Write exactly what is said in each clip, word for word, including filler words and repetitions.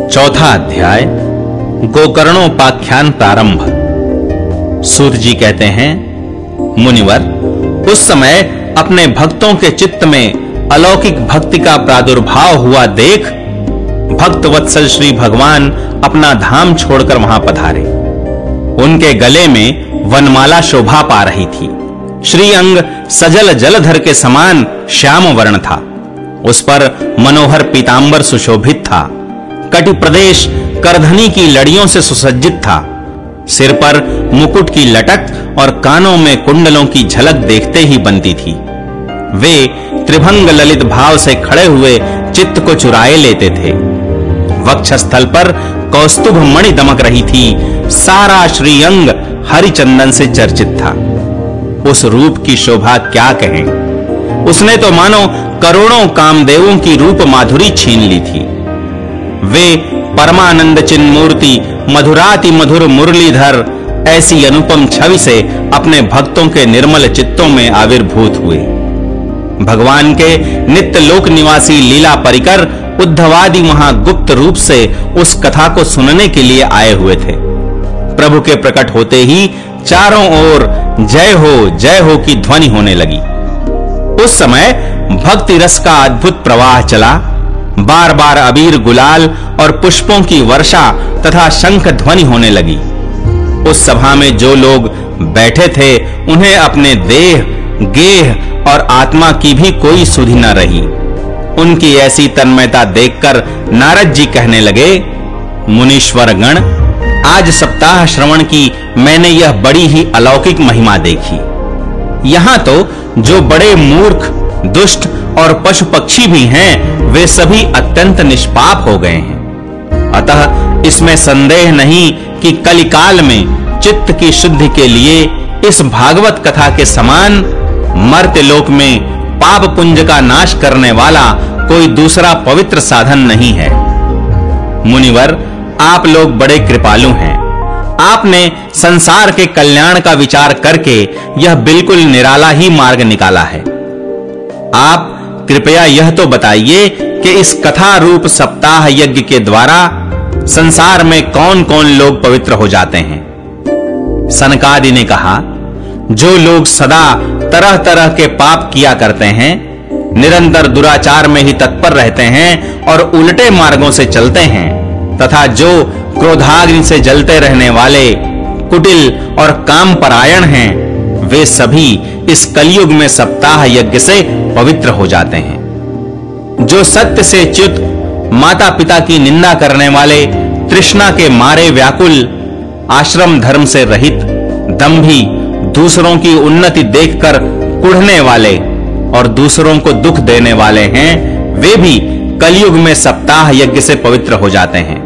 चौथा अध्याय गोकर्णोपाख्यान प्रारंभ। सूत जी कहते हैं, मुनिवर, उस समय अपने भक्तों के चित्त में अलौकिक भक्ति का प्रादुर्भाव हुआ देख भक्त वत्सल श्री भगवान अपना धाम छोड़कर वहां पधारे। उनके गले में वनमाला शोभा पा रही थी। श्री अंग सजल जलधर के समान श्याम वर्ण था। उस पर मनोहर पीतांबर सुशोभित था। कटि प्रदेश करधनी की लड़ियों से सुसज्जित था। सिर पर मुकुट की लटक और कानों में कुंडलों की झलक देखते ही बनती थी। वे त्रिभंग ललित भाव से खड़े हुए चित्त को चुराए लेते थे। वक्षस्थल पर कौस्तुभ मणि दमक रही थी। सारा श्रीअंग हरिचंदन से चर्चित था। उस रूप की शोभा क्या कहें। उसने तो मानो करोड़ों कामदेवों की रूप माधुरी छीन ली थी। वे परमानंद चिन्ह मूर्ति मधुराति मधुर मुरलीधर ऐसी अनुपम छवि से अपने भक्तों के निर्मल चित्तों में आविर्भूत हुए। भगवान के नित्य लोक निवासी लीला परिकर उद्धवादि वहां गुप्त रूप से उस कथा को सुनने के लिए आए हुए थे। प्रभु के प्रकट होते ही चारों ओर जय हो जय हो की ध्वनि होने लगी। उस समय भक्ति रस का अद्भुत प्रवाह चला। बार बार अबीर गुलाल और पुष्पों की वर्षा तथा शंख ध्वनि होने लगी। उस सभा में जो लोग बैठे थे उन्हें अपने देह, गेह और आत्मा की भी कोई सुधि न रही। उनकी ऐसी तन्मयता देखकर नारद जी कहने लगे, मुनीश्वर गण, आज सप्ताह श्रवण की मैंने यह बड़ी ही अलौकिक महिमा देखी। यहां तो जो बड़े मूर्ख, दुष्ट और पशु पक्षी भी हैं, वे सभी अत्यंत निष्पाप हो गए हैं। अतः इसमें संदेह नहीं कि कलिकाल में चित्त की शुद्धि के लिए इस भागवत कथा के समान मर्त्य लोक में पाप पुंज का नाश करने वाला कोई दूसरा पवित्र साधन नहीं है। मुनिवर, आप लोग बड़े कृपालु हैं। आपने संसार के कल्याण का विचार करके यह बिल्कुल निराला ही मार्ग निकाला है। आप कृपया यह तो बताइए कि इस कथा रूप सप्ताह यज्ञ के द्वारा संसार में कौन-कौन लोग पवित्र हो जाते हैं। सनकादि ने कहा, जो लोग सदा तरह-तरह के पाप किया करते हैं, निरंतर दुराचार में ही तत्पर रहते हैं और उल्टे मार्गों से चलते हैं, तथा जो क्रोधाग्नि से जलते रहने वाले कुटिल और कामपरायण हैं, वे सभी इस कलयुग में सप्ताह यज्ञ से पवित्र हो जाते हैं। जो सत्य से च्युत, माता पिता की निंदा करने वाले, तृष्णा के मारे व्याकुल, आश्रम धर्म से रहित, दंभी, दूसरों की उन्नति देखकर कुढ़ने वाले और दूसरों को दुख देने वाले हैं, वे भी कलयुग में सप्ताह यज्ञ से पवित्र हो जाते हैं।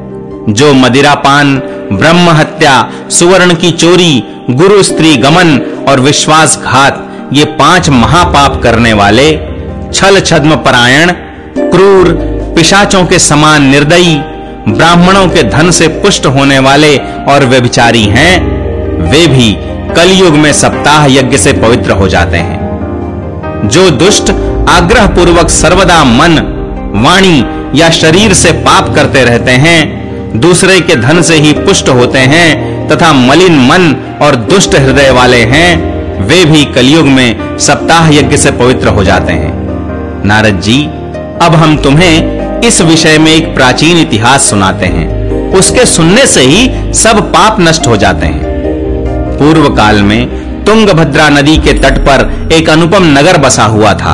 जो मदिरापान, ब्रह्म हत्या, सुवर्ण की चोरी, गुरु स्त्री गमन और विश्वासघात, ये पांच महापाप करने वाले, छल छद्म परायण, क्रूर, पिशाचों के समान निर्दयी, ब्राह्मणों के धन से पुष्ट होने वाले और व्यभिचारी हैं, वे भी कलयुग में सप्ताह यज्ञ से पवित्र हो जाते हैं। जो दुष्ट आग्रह पूर्वक सर्वदा मन, वाणी या शरीर से पाप करते रहते हैं, दूसरे के धन से ही पुष्ट होते हैं तथा मलिन मन और दुष्ट हृदय वाले हैं, वे भी कलयुग में सप्ताह यज्ञ से पवित्र हो जाते हैं। नारद जी, अब हम तुम्हें इस विषय में एक प्राचीन इतिहास सुनाते हैं। उसके सुनने से ही सब पाप नष्ट हो जाते हैं। पूर्व काल में तुंगभद्रा नदी के तट पर एक अनुपम नगर बसा हुआ था।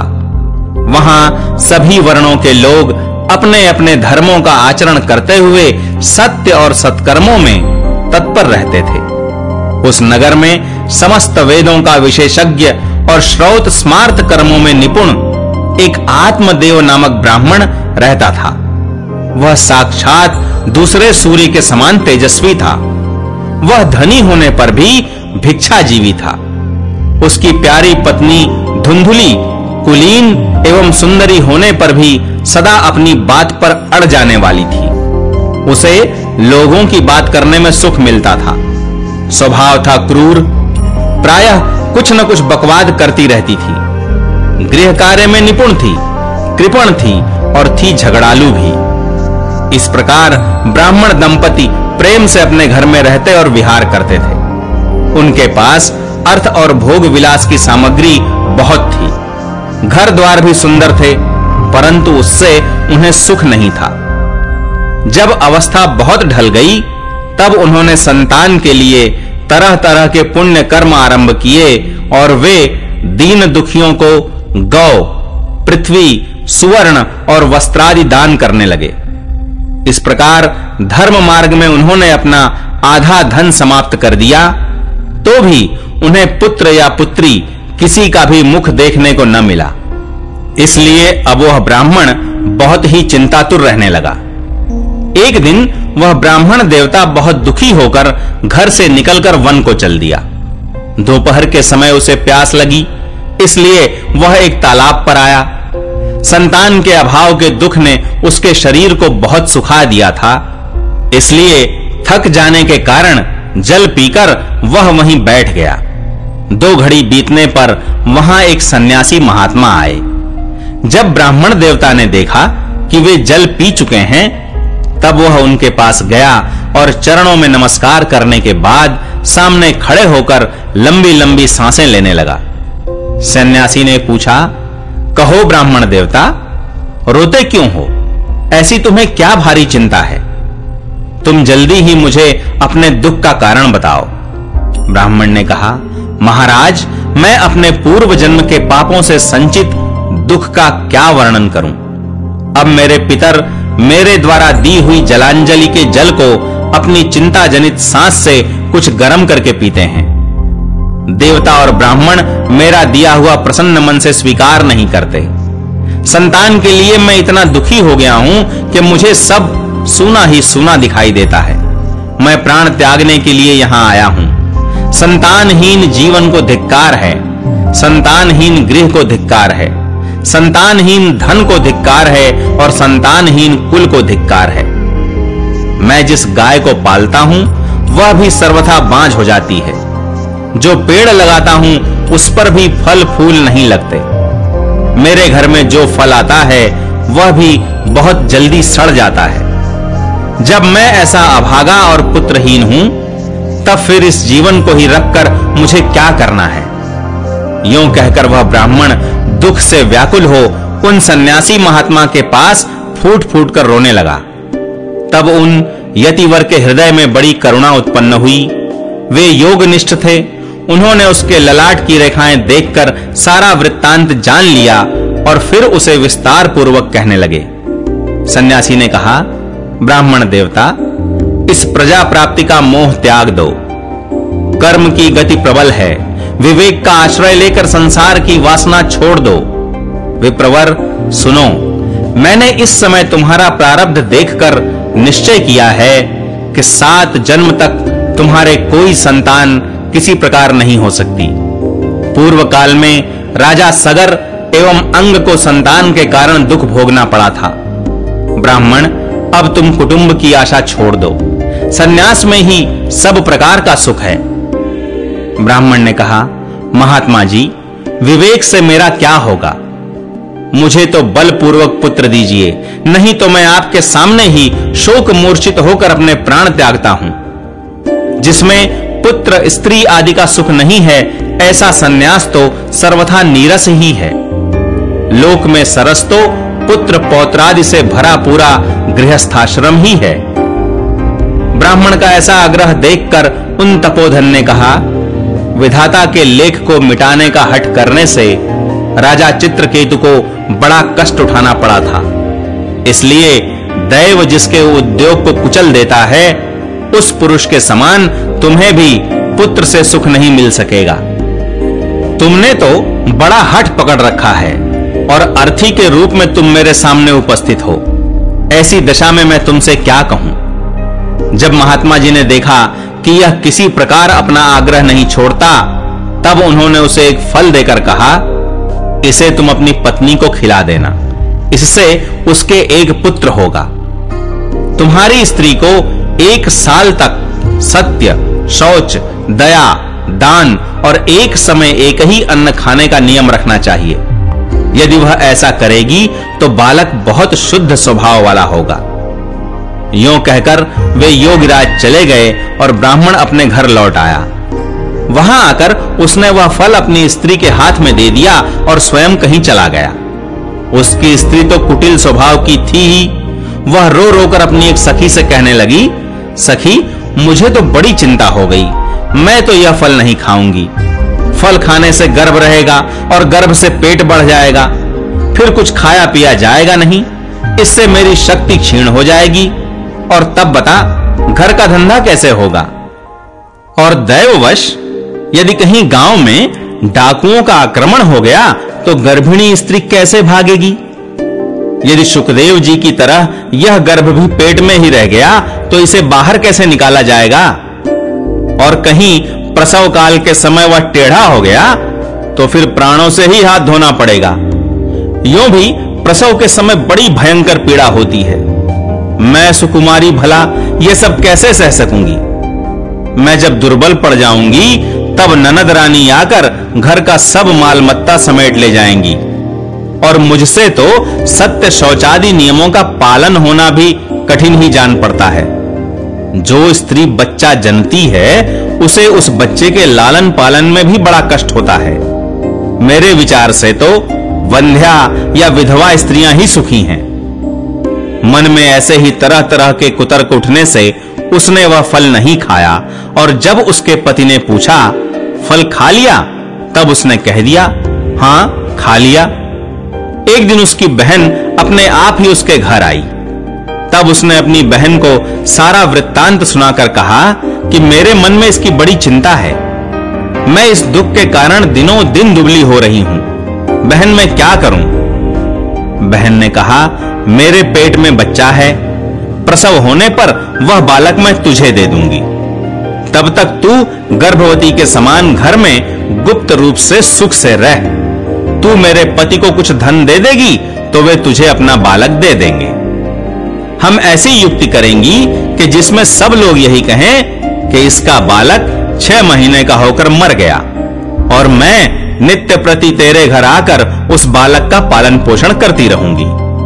वहां सभी वर्णों के लोग अपने अपने धर्मों का आचरण करते हुए सत्य और सत्कर्मों में तत्पर रहते थे। उस नगर में समस्त वेदों का विशेषज्ञ और श्रौत स्मार्त कर्मों में निपुण एक आत्मदेव नामक ब्राह्मण रहता था। वह साक्षात दूसरे सूर्य के समान तेजस्वी था। वह धनी होने पर भी भिक्षाजीवी था। उसकी प्यारी पत्नी धुंधुली कुलीन एवं सुंदरी होने पर भी सदा अपनी बात पर अड़ जाने वाली थी। उसे लोगों की बात करने में सुख मिलता था। स्वभाव था क्रूर, प्रायः कुछ न कुछ बकवाद करती रहती थी। गृह कार्य में निपुण थी, कृपण थी और थी झगड़ालू भी। इस प्रकार ब्राह्मण दंपति प्रेम से अपने घर में रहते और विहार करते थे। उनके पास अर्थ और भोग विलास की सामग्री बहुत थी। घर द्वार भी सुंदर थे, परंतु उससे उन्हें सुख नहीं था। जब अवस्था बहुत ढल गई, तब उन्होंने संतान के लिए तरह तरह के पुण्य कर्म आरंभ किए और वे दीन दुखियों को गौ, पृथ्वी, सुवर्ण और वस्त्रादि दान करने लगे। इस प्रकार धर्म मार्ग में उन्होंने अपना आधा धन समाप्त कर दिया, तो भी उन्हें पुत्र या पुत्री किसी का भी मुख देखने को न मिला। इसलिए अब वह ब्राह्मण बहुत ही चिंतातुर रहने लगा। एक दिन वह ब्राह्मण देवता बहुत दुखी होकर घर से निकलकर वन को चल दिया। दोपहर के समय उसे प्यास लगी, इसलिए वह एक तालाब पर आया। संतान के अभाव के दुख ने उसके शरीर को बहुत सुखा दिया था, इसलिए थक जाने के कारण जल पीकर वह वहीं बैठ गया। दो घड़ी बीतने पर वहां एक सन्यासी महात्मा आए। जब ब्राह्मण देवता ने देखा कि वे जल पी चुके हैं, तब वह उनके पास गया और चरणों में नमस्कार करने के बाद सामने खड़े होकर लंबी लंबी सांसें लेने लगा। सन्यासी ने पूछा, कहो ब्राह्मण देवता, रोते क्यों हो? ऐसी तुम्हें क्या भारी चिंता है? तुम जल्दी ही मुझे अपने दुख का कारण बताओ। ब्राह्मण ने कहा, महाराज, मैं अपने पूर्व जन्म के पापों से संचित दुख का क्या वर्णन करूं? अब मेरे पितर मेरे द्वारा दी हुई जलांजलि के जल को अपनी चिंता जनित सांस से कुछ गर्म करके पीते हैं। देवता और ब्राह्मण मेरा दिया हुआ प्रसन्न मन से स्वीकार नहीं करते। संतान के लिए मैं इतना दुखी हो गया हूं कि मुझे सब सूना ही सूना दिखाई देता है। मैं प्राण त्यागने के लिए यहां आया हूं। संतानहीन जीवन को धिक्कार है, संतानहीन गृह को धिक्कार है, संतानहीन धन को धिक्कार है और संतानहीन कुल को धिक्कार है। मैं जिस गाय को पालता हूं वह भी सर्वथा बांझ हो जाती है। जो पेड़ लगाता हूं उस पर भी फल फूल नहीं लगते। मेरे घर में जो फल आता है वह भी बहुत जल्दी सड़ जाता है। जब मैं ऐसा अभागा और पुत्रहीन हूं, तब फिर इस जीवन को ही रखकर मुझे क्या करना है? यूं कहकर वह ब्राह्मण दुख से व्याकुल हो उन सन्यासी महात्मा के पास फूट फूट कर रोने लगा। तब उन यतिवर के हृदय में बड़ी करुणा उत्पन्न हुई। वे योगनिष्ठ थे। उन्होंने उसके ललाट की रेखाएं देखकर सारा वृत्तांत जान लिया और फिर उसे विस्तार पूर्वक कहने लगे। सन्यासी ने कहा, ब्राह्मण देवता, इस प्रजा प्राप्ति का मोह त्याग दो। कर्म की गति प्रबल है। विवेक का आश्रय लेकर संसार की वासना छोड़ दो। विप्रवर, सुनो, मैंने इस समय तुम्हारा प्रारब्ध देखकर निश्चय किया है कि सात जन्म तक तुम्हारे कोई संतान किसी प्रकार नहीं हो सकती। पूर्व काल में राजा सगर एवं अंग को संतान के कारण दुख भोगना पड़ा था। ब्राह्मण, अब तुम कुटुंब की आशा छोड़ दो। सन्यास में ही सब प्रकार का सुख है। ब्राह्मण ने कहा, महात्मा जी, विवेक से मेरा क्या होगा? मुझे तो बलपूर्वक पुत्र दीजिए, नहीं तो मैं आपके सामने ही शोक मूर्छित होकर अपने प्राण त्यागता हूं। जिसमें पुत्र स्त्री आदि का सुख नहीं है, ऐसा सन्यास तो सर्वथा नीरस ही है। लोक में सरस तो पुत्र पौत्रादि से भरा पूरा गृहस्थाश्रम ही है। ब्राह्मण का ऐसा आग्रह देखकर उन तपोधन ने कहा, विधाता के लेख को मिटाने का हठ करने से राजा चित्रकेतु को बड़ा कष्ट उठाना पड़ा था। इसलिए दैव जिसके उद्योग को कुचल देता है, उस पुरुष के समान तुम्हें भी पुत्र से सुख नहीं मिल सकेगा। तुमने तो बड़ा हठ पकड़ रखा है और अर्थी के रूप में तुम मेरे सामने उपस्थित हो। ऐसी दशा में मैं तुमसे क्या कहूं? जब महात्मा जी ने देखा कि यह किसी प्रकार अपना आग्रह नहीं छोड़ता, तब उन्होंने उसे एक फल देकर कहा, इसे तुम अपनी पत्नी को खिला देना, इससे उसके एक पुत्र होगा। तुम्हारी स्त्री को एक साल तक सत्य, शौच, दया, दान और एक समय एक ही अन्न खाने का नियम रखना चाहिए। यदि वह ऐसा करेगी तो बालक बहुत शुद्ध स्वभाव वाला होगा। यूं कहकर वे योगीराज चले गए और ब्राह्मण अपने घर लौट आया। वहां आकर उसने वह फल अपनी स्त्री के हाथ में दे दिया और स्वयं कहीं चला गया। उसकी स्त्री तो कुटिल स्वभाव की थी ही। वह रो रोकर अपनी एक सखी से कहने लगी, सखी, मुझे तो बड़ी चिंता हो गई। मैं तो यह फल नहीं खाऊंगी। फल खाने से गर्भ रहेगा और गर्भ से पेट बढ़ जाएगा, फिर कुछ खाया पिया जाएगा नहीं। इससे मेरी शक्ति क्षीण हो जाएगी और तब बता घर का धंधा कैसे होगा। और दैववश यदि कहीं गांव में डाकुओं का आक्रमण हो गया तो गर्भिणी स्त्री कैसे भागेगी। यदि सुखदेव जी की तरह यह गर्भ भी पेट में ही रह गया तो इसे बाहर कैसे निकाला जाएगा। और कहीं प्रसव काल के समय वह टेढ़ा हो गया तो फिर प्राणों से ही हाथ धोना पड़ेगा। यूं भी प्रसव के समय बड़ी भयंकर पीड़ा होती है। मैं सुकुमारी भला यह सब कैसे सह सकूंगी। मैं जब दुर्बल पड़ जाऊंगी तब ननद रानी आकर घर का सब माल मत्ता समेट ले जाएंगी और मुझसे तो सत्य शौचादि नियमों का पालन होना भी कठिन ही जान पड़ता है। जो स्त्री बच्चा जनती है उसे उस बच्चे के लालन पालन में भी बड़ा कष्ट होता है। मेरे विचार से तो वंध्या या विधवा स्त्रियां ही सुखी हैं। मन में ऐसे ही तरह तरह के कुतर्क उठने से उसने वह फल नहीं खाया और जब उसके पति ने पूछा, फल खा लिया? तब उसने कह दिया, हां खा लिया। एक दिन उसकी बहन अपने आप ही उसके घर आई। तब उसने अपनी बहन को सारा वृत्तांत सुनाकर कहा कि मेरे मन में इसकी बड़ी चिंता है। मैं इस दुख के कारण दिनों दिन दुबली हो रही हूं। बहन मैं क्या करूं? बहन ने कहा, मेरे पेट में बच्चा है। प्रसव होने पर वह बालक मैं तुझे दे दूंगी। तब तक तू गर्भवती के समान घर में गुप्त रूप से सुख से रह। तू मेरे पति को कुछ धन दे देगी तो वे तुझे अपना बालक दे देंगे। हम ऐसी युक्ति करेंगी कि जिसमें सब लोग यही कहें कि इसका बालक छह महीने का होकर मर गया और मैं नित्य प्रति तेरे घर आकर उस बालक का पालन पोषण करती रहूंगी।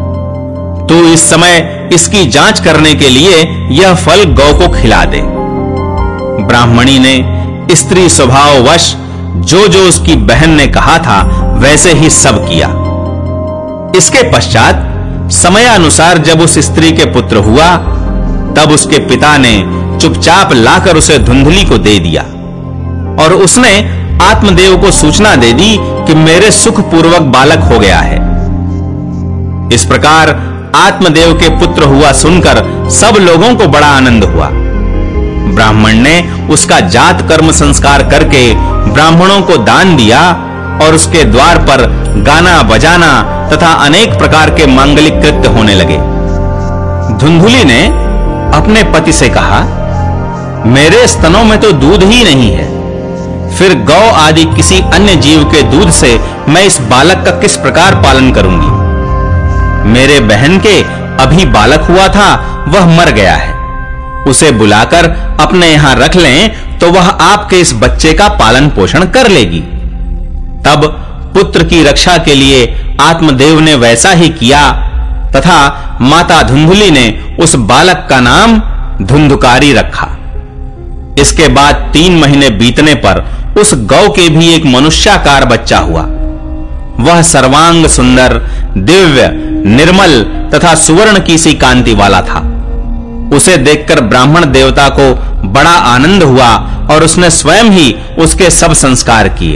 तू इस समय इसकी जांच करने के लिए यह फल गौ को खिला दे। ब्राह्मणी ने स्त्री स्वभाववश जो जो उसकी बहन ने कहा था वैसे ही सब किया। इसके पश्चात समयानुसार जब उस स्त्री के पुत्र हुआ तब उसके पिता ने चुपचाप लाकर उसे धुंधली को दे दिया और उसने आत्मदेव को सूचना दे दी कि मेरे सुखपूर्वक बालक हो गया है। इस प्रकार आत्मदेव के पुत्र हुआ सुनकर सब लोगों को बड़ा आनंद हुआ। ब्राह्मण ने उसका जात कर्म संस्कार करके ब्राह्मणों को दान दिया और उसके द्वार पर गाना बजाना तथा अनेक प्रकार के मांगलिक कृत्य होने लगे। धुंधुली ने अपने पति से कहा, मेरे स्तनों में तो दूध ही नहीं है, फिर गौ आदि किसी अन्य जीव के दूध से मैं इस बालक का किस प्रकार पालन करूंगी। मेरे बहन के अभी बालक हुआ था, वह मर गया है। उसे बुलाकर अपने यहां रख लें तो वह आपके इस बच्चे का पालन पोषण कर लेगी। तब पुत्र की रक्षा के लिए आत्मदेव ने वैसा ही किया तथा माता धुंधुली ने उस बालक का नाम धुंधुकारी रखा। इसके बाद तीन महीने बीतने पर उस गौ के भी एक मनुष्याकार बच्चा हुआ। वह सर्वांग सुंदर, दिव्य, निर्मल तथा सुवर्ण की सी कांति वाला था। उसे देखकर ब्राह्मण देवता को बड़ा आनंद हुआ और उसने स्वयं ही उसके सब संस्कार किए।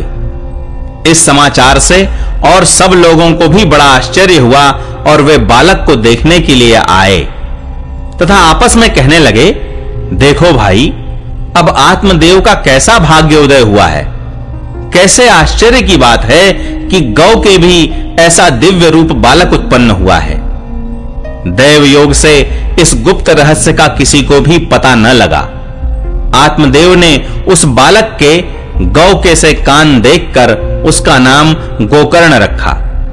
इस समाचार से और सब लोगों को भी बड़ा आश्चर्य हुआ और वे बालक को देखने के लिए आए तथा आपस में कहने लगे, देखो भाई, अब आत्मदेव का कैसा भाग्य उदय हुआ है। कैसे आश्चर्य की बात है कि गौ के भी ऐसा दिव्य रूप बालक उत्पन्न हुआ है। दैव योग से इस गुप्त रहस्य का किसी को भी पता न लगा। आत्मदेव ने उस बालक के गौ के से कान देखकर उसका नाम गोकर्ण रखा।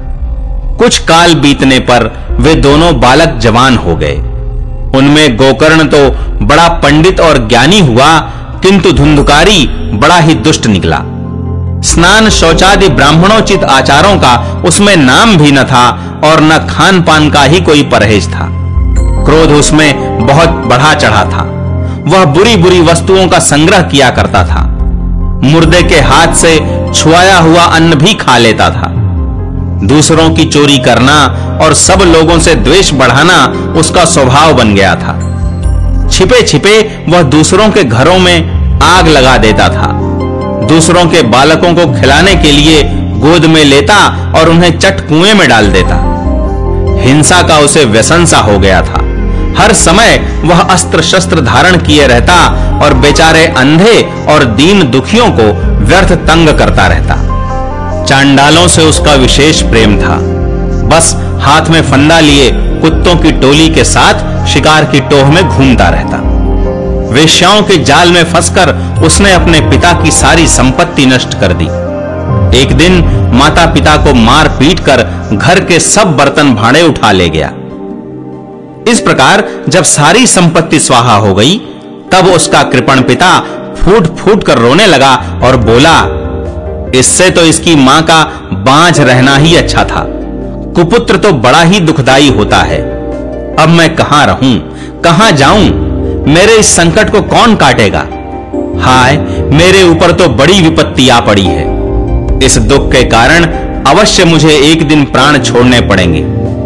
कुछ काल बीतने पर वे दोनों बालक जवान हो गए। उनमें गोकर्ण तो बड़ा पंडित और ज्ञानी हुआ, किंतु धुंधुकारी बड़ा ही दुष्ट निकला। स्नान शौचादि ब्राह्मणोचित आचारों का उसमें नाम भी न था और न खान पान का ही कोई परहेज था। क्रोध उसमें बहुत बढ़ा चढ़ा था। वह बुरी बुरी वस्तुओं का संग्रह किया करता था। मुर्दे के हाथ से छुआया हुआ अन्न भी खा लेता था। दूसरों की चोरी करना और सब लोगों से द्वेष बढ़ाना उसका स्वभाव बन गया था। छिपे छिपे वह दूसरों के घरों में आग लगा देता था। दूसरों के बालकों को खिलाने के लिए गोद में लेता और उन्हें चट कुएं में डाल देता। हिंसा का उसे व्यसन सा हो गया था। हर समय वह अस्त्र शस्त्र धारण किए रहता और बेचारे अंधे और दीन दुखियों को व्यर्थ तंग करता रहता। चांडालों से उसका विशेष प्रेम था। बस हाथ में फंदा लिए कुत्तों की टोली के साथ शिकार की टोह में घूमता रहता। वेश्याओं के जाल में फंसकर उसने अपने पिता की सारी संपत्ति नष्ट कर दी। एक दिन माता पिता को मार पीट कर घर के सब बर्तन भांडे उठा ले गया। इस प्रकार जब सारी संपत्ति स्वाहा हो गई, तब उसका कृपण पिता फूट फूट कर रोने लगा और बोला, इससे तो इसकी मां का बांझ रहना ही अच्छा था। कुपुत्र तो बड़ा ही दुखदाई होता है। अब मैं कहां रहूं, कहां जाऊं? मेरे इस संकट को कौन काटेगा? हाय, मेरे ऊपर तो बड़ी विपत्ति आ पड़ी है। इस दुख के कारण अवश्य मुझे एक दिन प्राण छोड़ने पड़ेंगे।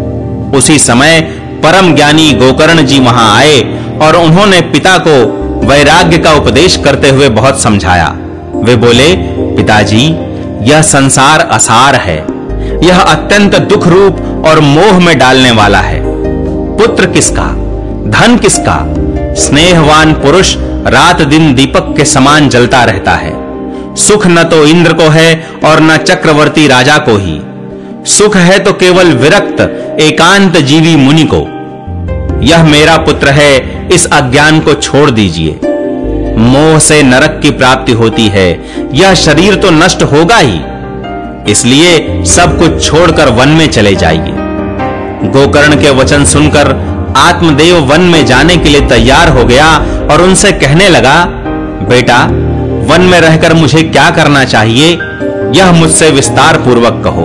उसी समय परम ज्ञानी गोकर्ण जी वहां आए और उन्होंने पिता को वैराग्य का उपदेश करते हुए बहुत समझाया। वे बोले, पिताजी, यह संसार असार है। यह अत्यंत दुख रूप और मोह में डालने वाला है। पुत्र किसका, धन किसका? स्नेहवान पुरुष रात दिन दीपक के समान जलता रहता है। सुख न तो इंद्र को है और न चक्रवर्ती राजा को ही। सुख है तो केवल विरक्त एकांत जीवी मुनि को। यह मेरा पुत्र है, इस अज्ञान को छोड़ दीजिए। मोह से नरक की प्राप्ति होती है। यह शरीर तो नष्ट होगा ही, इसलिए सब कुछ छोड़कर वन में चले जाइए। गोकर्ण के वचन सुनकर आत्मदेव वन में जाने के लिए तैयार हो गया और उनसे कहने लगा, बेटा, वन में रहकर मुझे क्या करना चाहिए, यह मुझसे विस्तार पूर्वक कहो।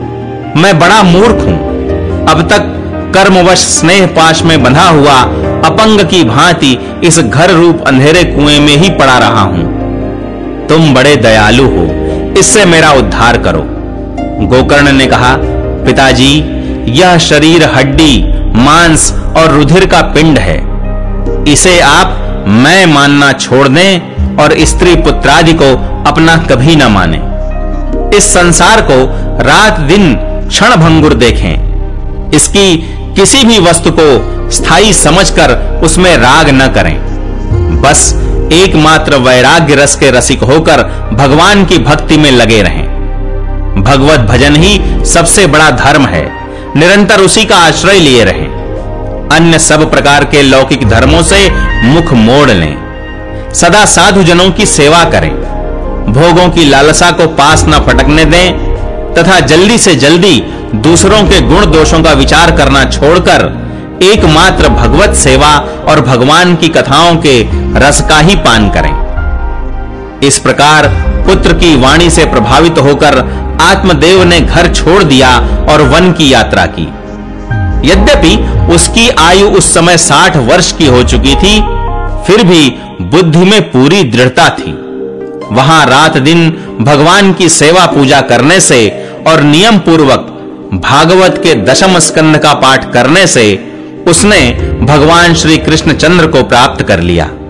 मैं बड़ा मूर्ख हूं। अब तक कर्मवश स्नेह पाश में बंधा हुआ अपंग की भांति इस घर रूप अंधेरे कुएं में ही पड़ा रहा हूं। तुम बड़े दयालु हो, इससे मेरा उद्धार करो। गोकर्ण ने कहा, पिताजी, यह शरीर हड्डी, मांस और रुधिर का पिंड है। इसे आप मैं मानना छोड़ दें और स्त्री पुत्रादि को अपना कभी न माने। इस संसार को रात दिन क्षण भंगुर देखें। इसकी किसी भी वस्तु को स्थायी समझकर उसमें राग न करें। बस एकमात्र वैराग्य रस के रसिक होकर भगवान की भक्ति में लगे रहें। भगवत भजन ही सबसे बड़ा धर्म है। निरंतर उसी का आश्रय लिए रहें। अन्य सब प्रकार के लौकिक धर्मों से मुख मोड़ लें। सदा साधु जनों की सेवा करें। भोगों की लालसा को पास न फटकने दें तथा जल्दी से जल्दी दूसरों के गुण दोषों का विचार करना छोड़कर एकमात्र भगवत सेवा और भगवान की कथाओं के रस का ही पान करें। इस प्रकार पुत्र की वाणी से प्रभावित होकर आत्मदेव ने घर छोड़ दिया और वन की यात्रा की। यद्यपि उसकी आयु उस समय साठ वर्ष की हो चुकी थी, फिर भी बुद्धि में पूरी दृढ़ता थी। वहां रात दिन भगवान की सेवा पूजा करने से और नियम पूर्वक भागवत के दशम स्कंध का पाठ करने से उसने भगवान श्री कृष्णचंद्र को प्राप्त कर लिया।